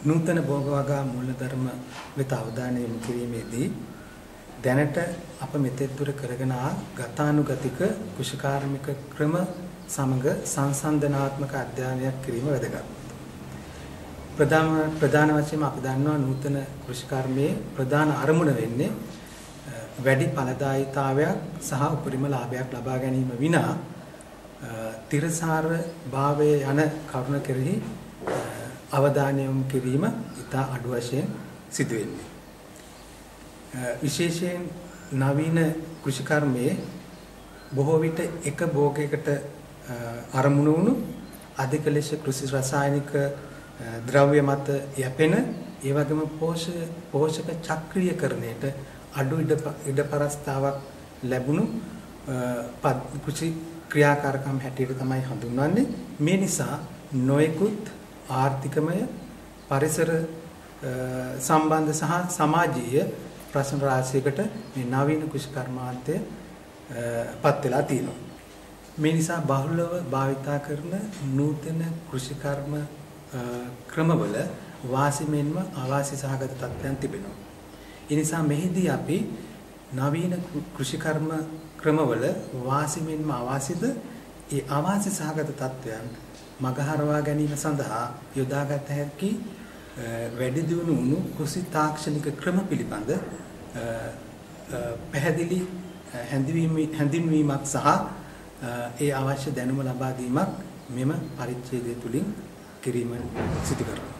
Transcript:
නූතන භෝගවගා මූලධර්ම වෙත අවධානය යොමු කිරීමේදී දැනට අප මෙතෙක් දුර කරගෙන ආ ගතානුගතික කුෂිකාර්මික ක්‍රම සමග සංසන්දනාත්මක අධ්‍යයනයක් කිරීම වැදගත්. ප්‍රධාන වශයෙන් අපි දන්නවා නූතන කෘෂිකර්මයේ ප්‍රධාන අරමුණ වෙන්නේ වැඩි ඵලදායීතාවයක් සහ උපරිම ලාභයක් ලබා ගැනීම විනා තිරසාර භාවයේ යන කරුණ කෙරෙහි අවධානය යොමු කිරීම ඉතා අඩු වශයෙන් සිදු වෙන්නේ. විශේෂයෙන් නවීන කෘෂිකර්මයේ බොහෝ විට එක භෝගයකට අරමුණු වුණු අධික ලෙස කෘෂි රසායනික ද්‍රව්‍ය මත යැපෙන ඒ වගේම පෝෂක චක්‍රීයකරණයට අඩු ඉඩ පරස්තාවක් ලැබුණු කෘෂි ක්‍රියාකාරකම් හැටියට තමයි හඳුන්වන්නේ. මේ නිසා නොයෙකුත් ආර්ථිකමය පරිසර සම්බන්ධ සහ සමාජීය ප්‍රශ්න රාශියකට මේ නවීන කෘෂිකර්මාන්තය පත් වෙලා තියෙනවා. මේ නිසා බහුලව භාවිතා කරන නූතන කෘෂිකර්ම ක්‍රමවල වාසි මෙන්ම අවාසි සහගත තත්ත්වයන් තිබෙනවා. ඒ නිසා මෙහිදී අපි නවීන කෘෂිකර්ම ක්‍රමවල වාසි මෙන්ම අවාසිද ඒ අවාසි සහගත තත්ත්වයන් මගහරවා ගැනීම සඳහා යොදාගත හැකි වැඩි දියුණු වුණු කෘෂි තාක්ෂණික ක්‍රම පිළිබඳ පැහැදිලි හැඳින්වීමක් සහ ඒ අවශ්‍ය දැනුම ලබා දීමක් මෙම පරිච්ඡේදය තුලින් කිරීම සිදු කරනවා.